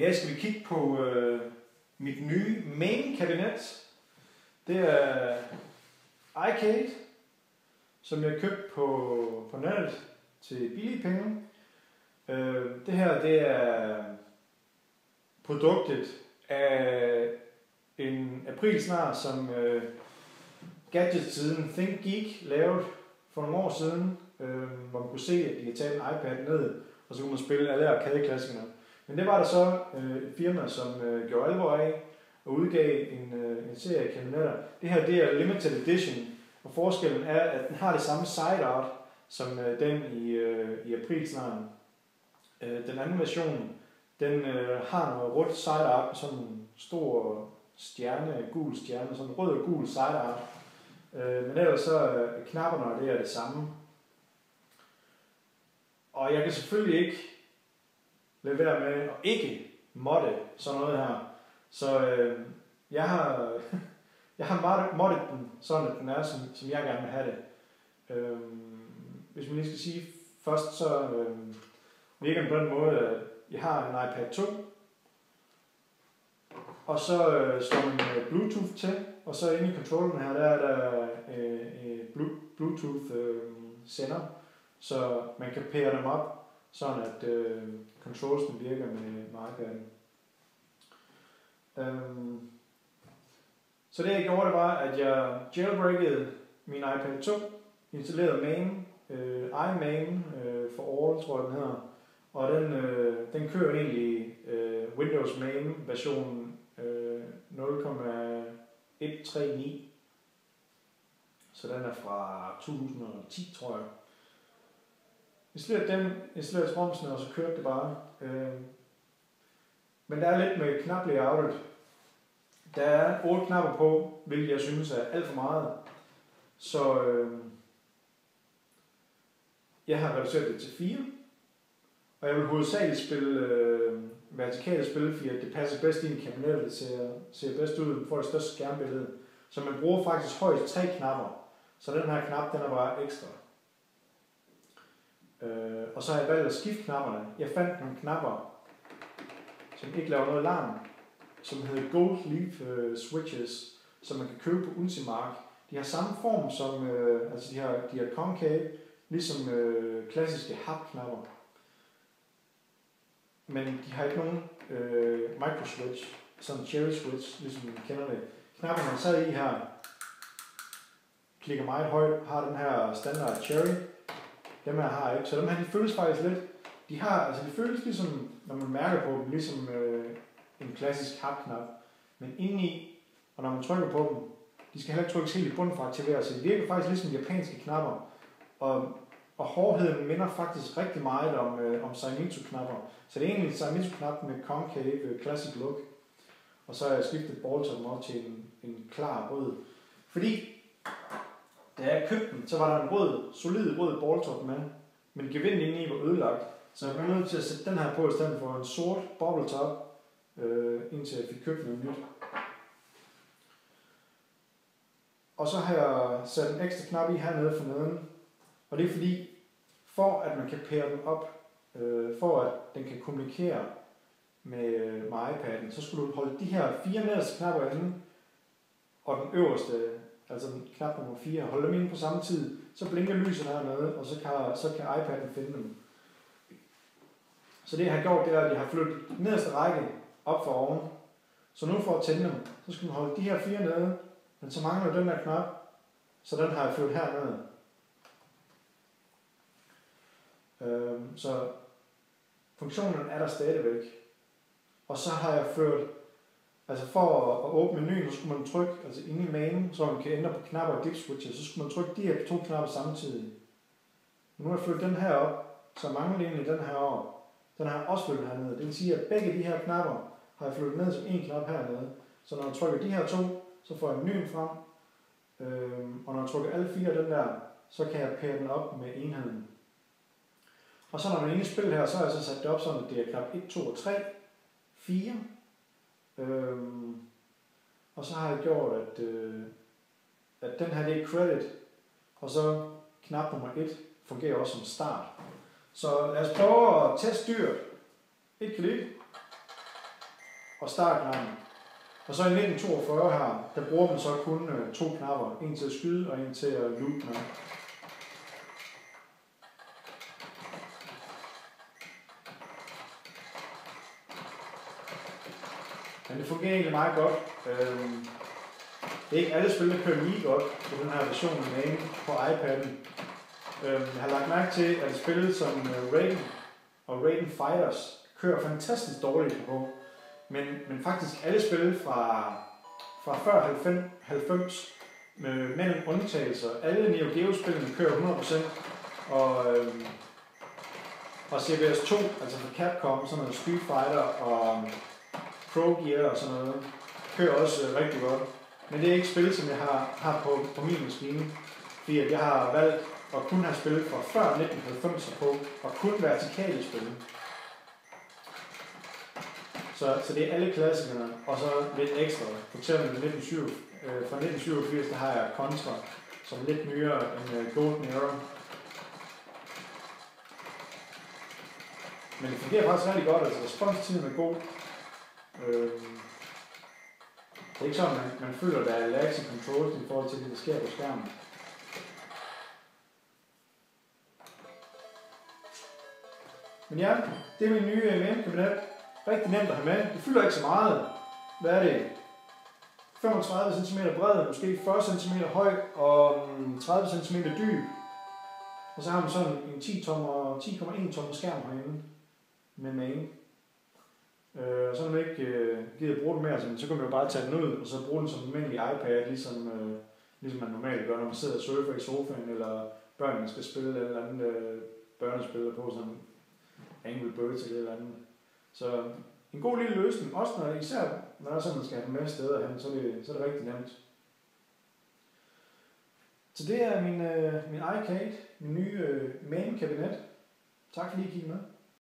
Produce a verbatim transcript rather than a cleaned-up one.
Her skal vi kigge på øh, mit nye main-kabinet. Det er iCade, som jeg købte på, på nettet til billige penge. Øh, det her det er produktet af en aprilsnar, som øh, gadget-siden ThinkGeek lavede for nogle år siden, øh, hvor man kunne se, at de kan tage en iPad ned, og så kunne man spille alle arkadeklassikerne. Men det var der så øh, et firma, som øh, gjorde alvor af og udgav en, øh, en serie af kabinetter. Det her det er limited edition, og forskellen er, at den har det samme side art som øh, den i, øh, i aprilsnaren. Øh, den anden version, den øh, har noget rødt side art med sådan en stor stjerne, gul stjerne, sådan en rød og gul side art. Øh, men ellers så er knapperne det er det samme. Og jeg kan selvfølgelig ikke lade være med at ikke modde sådan noget her. Så øh, jeg har jeg har moddet den sådan, at den er, som, som jeg gerne vil have det. Øh, hvis man lige skal sige først, så øh, virker den på den måde, at jeg har en iPad to, og så øh, står man Bluetooth til, og så inde i controlleren her, der er der øh, Bluetooth øh, sender, så man kan pære dem op, sådan at øh, controlsen virker med, med iPad'en. Øhm, så det jeg gjorde, det var, at jeg jailbreakede min iPad to, installerede main, øh, iMain øh, for all, tror jeg den hedder, og den, øh, den kører egentlig øh, Windows Main version øh, nul komma et tre ni, så den er fra to tusind og ti, tror jeg. Installerede den, installerede tromsen, og så kørte det bare. Øh, men der er lidt med knaplayoutet. Der er otte knapper på, hvilket jeg synes er alt for meget. Så øh, jeg har reduceret det til fire. Og jeg vil hovedsageligt spille øh, vertikale spil, fordi det passer bedst ind i kabinettet, det ser, ser bedst ud, får det største skærmbillede. Så man bruger faktisk højst tre knapper. Så den her knap, den er bare ekstra. Øh, og så har jeg valgt at skifte knapperne. Jeg fandt nogle knapper, som ikke laver noget larm, som hedder Gold Leaf uh, Switches, som man kan købe på Ultimark. De har samme form som, øh, altså de har, de har concave, ligesom øh, klassiske hub-knapper. Men de har ikke nogen øh, micro-switch, sådan cherry switch, ligesom man kender det. Knappen, man sad i her, klikker meget højt, har den her standard cherry. Dem her har jeg ikke, så dem her de føles faktisk lidt. De har, altså de føles ligesom, når man mærker på dem, ligesom øh, en klassisk hub-knap. Men indeni, og når man trykker på dem, de skal heller ikke trykkes helt i bunden for at aktivere, så det virker faktisk ligesom japanske knapper. Og, og hårdheden minder faktisk rigtig meget om, øh, om Seimitsu-knapper. Så det er egentlig en Seimitsu-knap med concave classic look. Og så har jeg skiftet balltoppen op til en, en klar rød. Fordi, da jeg købte den, så var der en rød, solid rød balltop med, men gevinden indeni var ødelagt. Så jeg var nødt til at sætte den her på i stedet for en sort bobble top, øh, indtil jeg fik købt noget nyt. Og så har jeg sat en ekstra knap i hernede for neden. Og det er fordi, for at man kan pære den op, øh, for at den kan kommunikere med, med iPad'en, så skulle du holde de her fire nederste knapper inde, og den øverste, altså knap nummer fire, holde dem inde på samme tid, så blinker lyset hernede, og så kan, så kan iPad'en finde dem. Så det jeg har gjort, det er, at jeg har flyttet nederste række op for oven. Så nu for at tænde dem, så skal man holde de her fire nede, men så mangler den der knap, så den har jeg flyttet hernede. Øhm, så funktionen er der stadigvæk. Og så har jeg ført, altså for at åbne menuen, så skulle man trykke, altså inde i main, så man kan ændre på knapper og dip switches, så skulle man trykke de her to knapper samtidig. Nu har jeg flyttet den her op, så mangler egentlig den her op. Den har jeg også flyttet hernede. Det vil sige, at begge de her knapper har jeg flyttet ned som en knap hernede. Så når jeg trykker de her to, så får jeg menuen frem. Øhm, og når jeg trykker alle fire af den der, så kan jeg pære den op med enheden. Og så når man er inde i spillet her, så har jeg så sat det op sådan, at det er knap et, to og tre, fire. Øhm, og så har jeg gjort, at, øh, at den her det er credit, og så knap nummer et fungerer også som start. Så lad os prøve at teste dyret. Et klik. og startknappen. Og så i nitten toogfyrre her, der bruger man så kun øh, to knapper. En til at skyde og en til at loop med. Men det fungerer egentlig meget godt. Øhm, det er ikke alle spil, der kører lige godt på den her version af MAME på iPad'en. Øhm, jeg har lagt mærke til, at spillet som uh, Raiden og Raiden Fighters kører fantastisk dårligt på. Men, men faktisk alle spil fra, fra før halvfems, med mellem undtagelser, alle Neo Geo-spillene kører hundrede procent. Og, øhm, og C V S to, altså fra Capcom, sådan noget Street Fighter og Pro Gear og sådan noget, kører også øh, rigtig godt. Men det er ikke spil, som jeg har, har på, på min maskine, fordi at jeg har valgt at kun have spillet fra før nitten halvfems på, og kun vertikale spil. Så, så det er alle klassikerne, og så lidt ekstra. For eksempel nitten syv, øh, fra nitten syvogfirs, der har jeg Contra, som er lidt nyere end uh, Golden Era. Men det fungerer faktisk rigtig godt, altså responstiden er god. Øh, det er ikke sådan, at man, man føler, at der er lags i controls i forhold til det, der sker på skærmen. Men ja, det er min nye MAME-kabinet. Rigtig nemt at have med. Det fylder ikke så meget. Hvad er det? femogtredive centimeter bred, måske fyrre centimeter høj og tredive centimeter dyb. Og så har man sådan en ti komma en tommer skærm herinde med MAME. Øh, så når man ikke øh, gider at bruge den mere, så kan man jo bare tage den ud og så bruge den som en almindelig iPad, ligesom, øh, ligesom man normalt gør, når man sidder og surfer i sofaen, eller børnene skal spille et eller andet øh, børnespil på, sådan Angry Birds eller et eller andet. Så en god lille løsning, også når især når der er sådan, man skal have den med steder hen, så er det, så er det rigtig nemt. Så det er min, øh, min iCade, min nye øh, MAME-kabinet. Tak fordi I kiggede med.